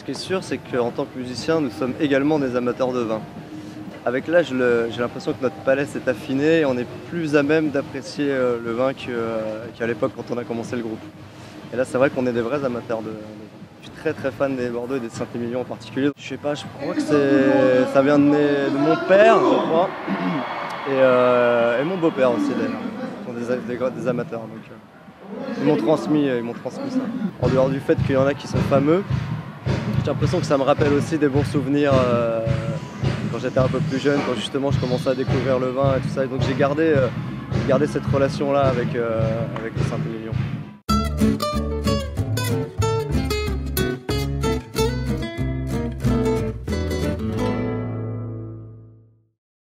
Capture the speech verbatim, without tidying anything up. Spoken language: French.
qui est sûr, c'est qu'en tant que musicien, nous sommes également des amateurs de vin. Avec l'âge, j'ai l'impression que notre palais s'est affiné et on est plus à même d'apprécier euh, le vin qu'à euh, l'époque quand on a commencé le groupe. Et là, c'est vrai qu'on est des vrais amateurs de, de vin. Je suis très très fan des Bordeaux et des Saint-Émilion en particulier. Je sais pas, je crois que ça vient de, mes, de mon père, je crois, et, euh, et mon beau-père aussi d'ailleurs. Ils sont des, des, des amateurs. Donc, euh, ils m'ont transmis, ils m'ont transmis ça. En dehors du fait qu'il y en a qui sont fameux, j'ai l'impression que ça me rappelle aussi des bons souvenirs. Euh, quand j'étais un peu plus jeune, quand justement je commençais à découvrir le vin et tout ça. Et donc j'ai gardé, euh, gardé cette relation-là avec, euh, avec le Saint-Émilion.